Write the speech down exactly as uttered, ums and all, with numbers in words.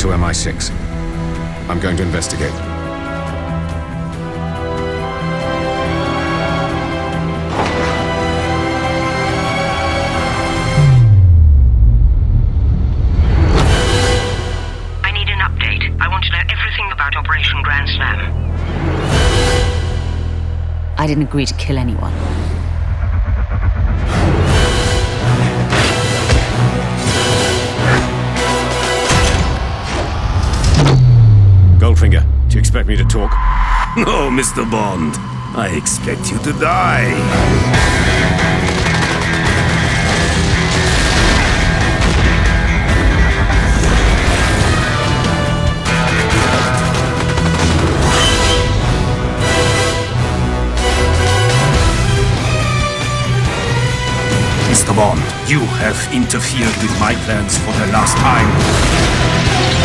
to M I six. I'm going to investigate. I need an update. I want to know everything about Operation Grand Slam. I didn't agree to kill anyone. Goldfinger, do you expect me to talk? No, Mister Bond. I expect you to die. Mister Bond, you have interfered with my plans for the last time.